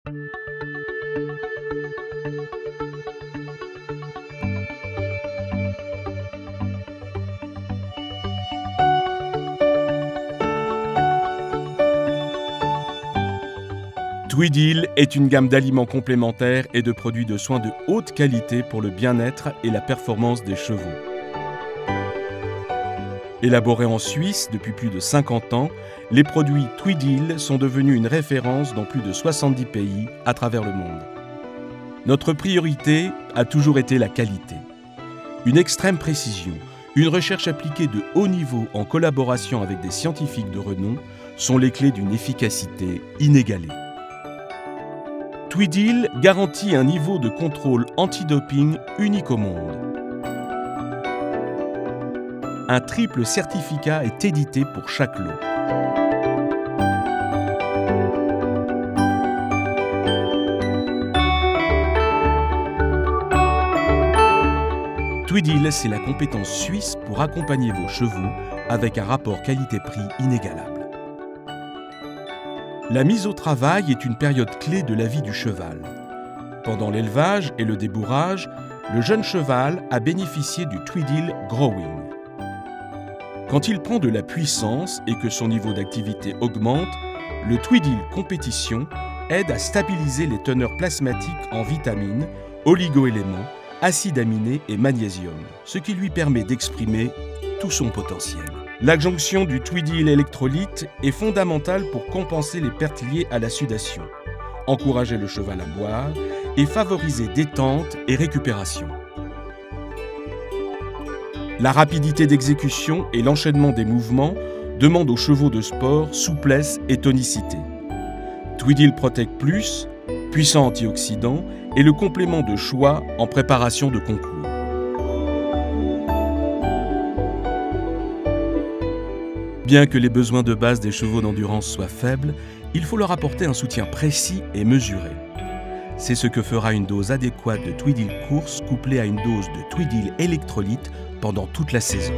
Tweedile est une gamme d'aliments complémentaires et de produits de soins de haute qualité pour le bien-être et la performance des chevaux. Élaborés en Suisse depuis plus de 50 ans, les produits Tweedile sont devenus une référence dans plus de 70 pays à travers le monde. Notre priorité a toujours été la qualité. Une extrême précision, une recherche appliquée de haut niveau en collaboration avec des scientifiques de renom sont les clés d'une efficacité inégalée. Tweedile garantit un niveau de contrôle antidoping unique au monde. Un triple certificat est édité pour chaque lot. Tweedile, c'est la compétence suisse pour accompagner vos chevaux avec un rapport qualité-prix inégalable. La mise au travail est une période clé de la vie du cheval. Pendant l'élevage et le débourrage, le jeune cheval a bénéficié du Tweedile Growing. Quand il prend de la puissance et que son niveau d'activité augmente, le Tweedile Compétition aide à stabiliser les teneurs plasmatiques en vitamines, oligo-éléments, acides aminés et magnésium, ce qui lui permet d'exprimer tout son potentiel. L'adjonction du Tweedile électrolyte est fondamentale pour compenser les pertes liées à la sudation, encourager le cheval à boire et favoriser détente et récupération. La rapidité d'exécution et l'enchaînement des mouvements demandent aux chevaux de sport souplesse et tonicité. Tweedile Protect Plus, puissant antioxydant, est le complément de choix en préparation de concours. Bien que les besoins de base des chevaux d'endurance soient faibles, il faut leur apporter un soutien précis et mesuré. C'est ce que fera une dose adéquate de Tweedile Course couplée à une dose de Tweedile électrolyte pendant toute la saison.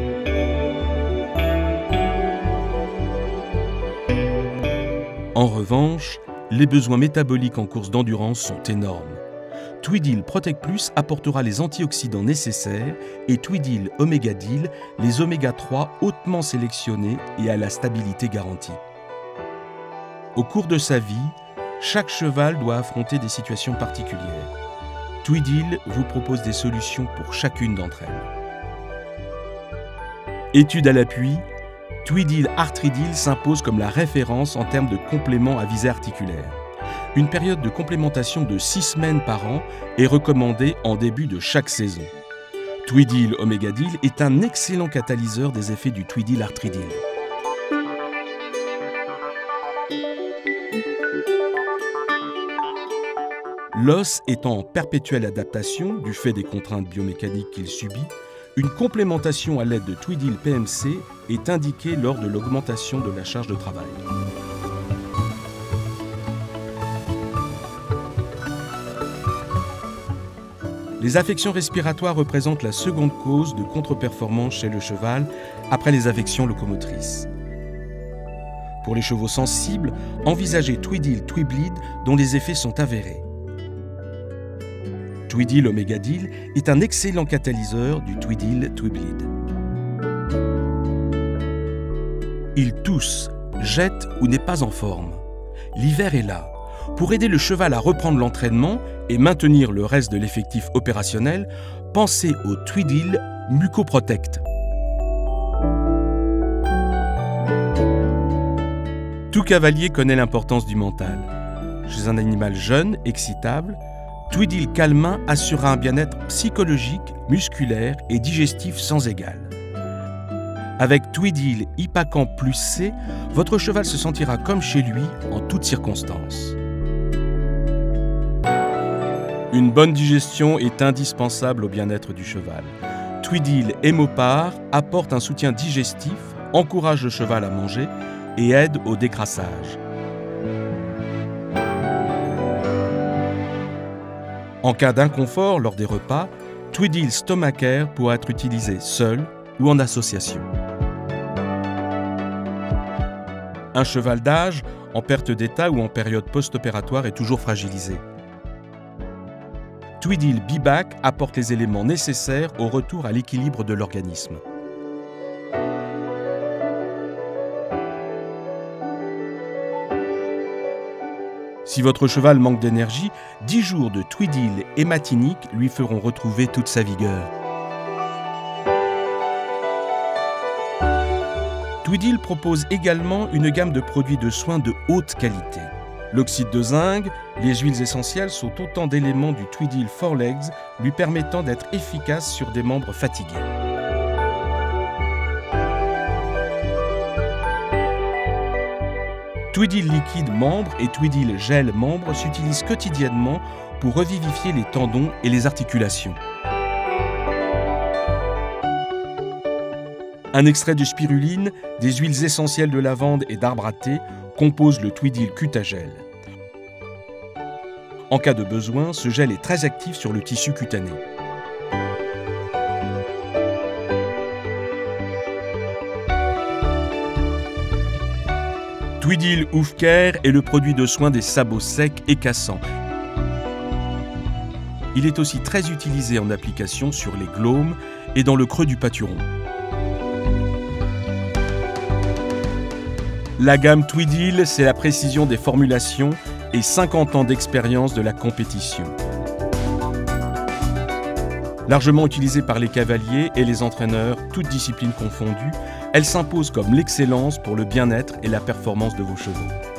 En revanche, les besoins métaboliques en course d'endurance sont énormes. Tweedile Protect Plus apportera les antioxydants nécessaires et Tweedile Omégadil les oméga 3 hautement sélectionnés et à la stabilité garantie. Au cours de sa vie, chaque cheval doit affronter des situations particulières. Tweedile vous propose des solutions pour chacune d'entre elles. Étude à l'appui, Tweedile Arthridil s'impose comme la référence en termes de compléments à visée articulaire. Une période de complémentation de 6 semaines par an est recommandée en début de chaque saison. Tweedile Omégadil est un excellent catalyseur des effets du Tweedile Arthridil. L'os étant en perpétuelle adaptation du fait des contraintes biomécaniques qu'il subit, une complémentation à l'aide de Tweedile PMC est indiquée lors de l'augmentation de la charge de travail. Les affections respiratoires représentent la seconde cause de contre-performance chez le cheval après les affections locomotrices. Pour les chevaux sensibles, envisagez Tweedile Twibleed dont les effets sont avérés. Tweedile Omégadil est un excellent catalyseur du Tweedile Twibleed. Il tousse, jette ou n'est pas en forme. L'hiver est là. Pour aider le cheval à reprendre l'entraînement et maintenir le reste de l'effectif opérationnel, pensez au Tweedile Mucoprotect. Tout cavalier connaît l'importance du mental. Chez un animal jeune, excitable, Tweedile Calmin assurera un bien-être psychologique, musculaire et digestif sans égal. Avec Tweedile Hypacamp Plus C, votre cheval se sentira comme chez lui en toutes circonstances. Une bonne digestion est indispensable au bien-être du cheval. Tweedile Hémopar apporte un soutien digestif, encourage le cheval à manger et aide au décrassage. En cas d'inconfort lors des repas, Tweedile Stomacare pourra être utilisé seul ou en association. Un cheval d'âge en perte d'état ou en période post-opératoire est toujours fragilisé. Tweedil Be-Back apporte les éléments nécessaires au retour à l'équilibre de l'organisme. Si votre cheval manque d'énergie, 10 jours de Tweedil hématinique lui feront retrouver toute sa vigueur. Tweedil propose également une gamme de produits de soins de haute qualité. L'oxyde de zinc, les huiles essentielles sont autant d'éléments du Tweedil 4 Legs lui permettant d'être efficace sur des membres fatigués. Tweedil liquide membre et Tweedil gel membre s'utilisent quotidiennement pour revivifier les tendons et les articulations. Un extrait de spiruline, des huiles essentielles de lavande et d'arbre à thé composent le Tweedil Cutagel. En cas de besoin, ce gel est très actif sur le tissu cutané. Tweedil Hoof Care est le produit de soin des sabots secs et cassants. Il est aussi très utilisé en application sur les glaumes et dans le creux du pâturon. La gamme Tweedil, c'est la précision des formulations et 50 ans d'expérience de la compétition. Largement utilisée par les cavaliers et les entraîneurs, toutes disciplines confondues, elle s'impose comme l'excellence pour le bien-être et la performance de vos chevaux.